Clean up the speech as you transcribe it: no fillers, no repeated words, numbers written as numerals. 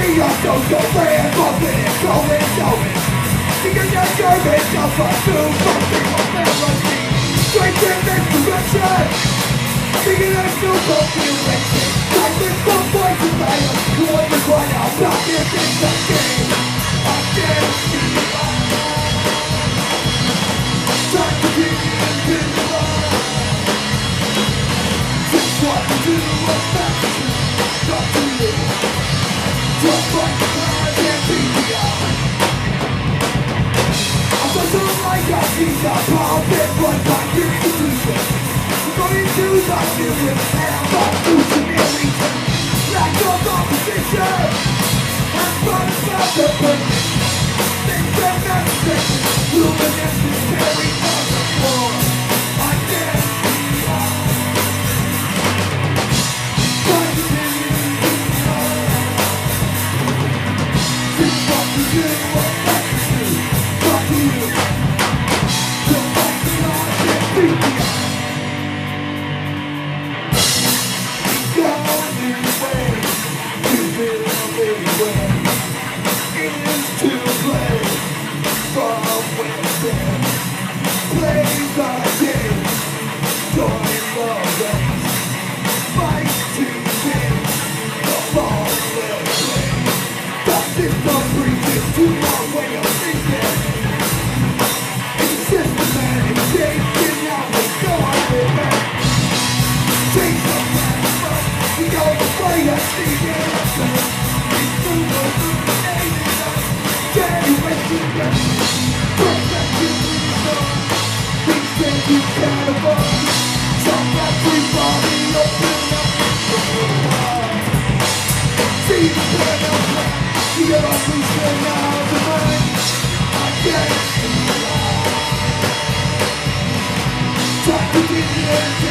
Don't go red, bumping and going. Thinking you're nervous, I'll fuck through something of melody. Straight in this direction. Thinking there's no population. Like this some voice is liar. You want to cry out, not this is the game. I can't see time to get into the line. Just what to do, what's back to you. Talk to you. Just like the time can't be beyond. I'm such a like I see the profit run by institution. I'm going to the million and I'm not losing a reason. Lack of opposition. I'm running about the purpose. Things are not second. Luminescence carry on the floor. I can't see on. Time to continue on. Just what to do, what not to do. Talk to you. Just like the Lord can't be beyond. Try to get the end.